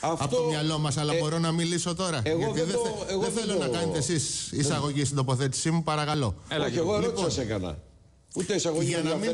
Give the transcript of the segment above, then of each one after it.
από το μυαλό μας, αλλά μπορώ να μιλήσω τώρα. Γιατί δεν θέλω να κάνετε εσείς εισαγωγή στην τοποθέτησή μου, παρακαλώ. Όχι, εγώ ερώτηση σας έκανα. Ούτε εισαγωγή για να μην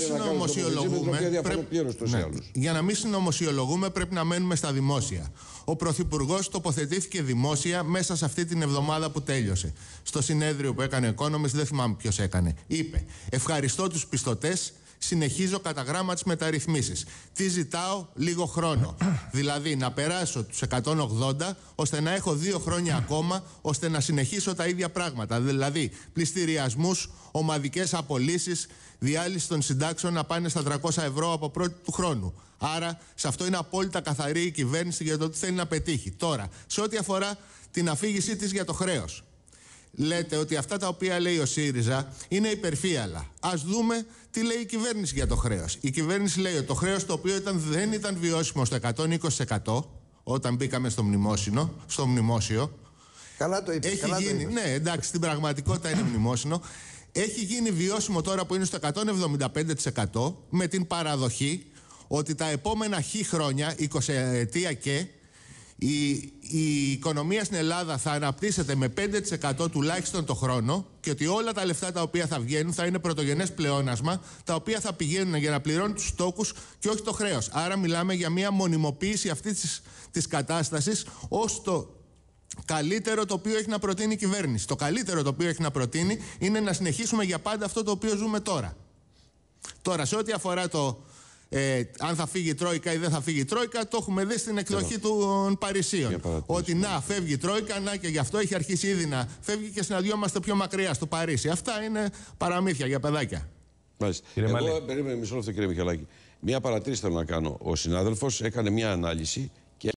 συνωμοσιολογούμε, πρέπει να μένουμε στα δημόσια. Ο Πρωθυπουργός τοποθετήθηκε δημόσια μέσα σε αυτή την εβδομάδα που τέλειωσε. Στο συνέδριο που έκανε Economist, δεν θυμάμαι ποιος έκανε. Είπε: ευχαριστώ τους πιστωτές. Συνεχίζω κατά γράμμα τις μεταρρυθμίσεις. Τι ζητάω? Λίγο χρόνο. Δηλαδή να περάσω τους 180 ώστε να έχω 2 χρόνια ακόμα ώστε να συνεχίσω τα ίδια πράγματα. Δηλαδή πληστηριασμούς, ομαδικές απολύσεις, διάλυση των συντάξεων να πάνε στα 300 ευρώ από 1η του χρόνου. Άρα σε αυτό είναι απόλυτα καθαρή η κυβέρνηση για το τι θέλει να πετύχει. Τώρα, σε ό,τι αφορά την αφήγησή της για το χρέος. Λέτε ότι αυτά τα οποία λέει ο ΣΥΡΙΖΑ είναι υπερφύαλα. Ας δούμε τι λέει η κυβέρνηση για το χρέος. Η κυβέρνηση λέει ότι το χρέος το οποίο δεν ήταν βιώσιμο στο 120% όταν μπήκαμε στο μνημόσιο. Καλά το είπε. Έχει γίνει, ναι, εντάξει, στην πραγματικότητα είναι μνημόσυνο. Έχει γίνει βιώσιμο τώρα που είναι στο 175% με την παραδοχή ότι τα επόμενα χρόνια, 20 ετία και, η οικονομία στην Ελλάδα θα αναπτύσσεται με 5% τουλάχιστον το χρόνο και ότι όλα τα λεφτά τα οποία θα βγαίνουν θα είναι πρωτογενές πλεόνασμα, τα οποία θα πηγαίνουν για να πληρώνουν τους στόκους και όχι το χρέος. Άρα μιλάμε για μια μονιμοποίηση αυτής της κατάστασης ως το καλύτερο το οποίο έχει να προτείνει η κυβέρνηση. Το καλύτερο το οποίο έχει να προτείνει είναι να συνεχίσουμε για πάντα αυτό το οποίο ζούμε τώρα. Τώρα, σε ό,τι αφορά το αν θα φύγει η Τρόικα ή δεν θα φύγει η Τρόικα, το έχουμε δει στην εκδοχή των Παρισίων. Ότι να φεύγει η Τρόικα, να και γι' αυτό έχει αρχίσει ήδη να φεύγει και συναντιόμαστε πιο μακριά στο Παρίσι. Αυτά είναι παραμύθια για παιδάκια. Μάλιστα. Εγώ περίμενε μισό λεπτό, κύριε Μιχαλάκη. Μία παρατήρηση θέλω να κάνω. Ο συνάδελφος έκανε μια ανάλυση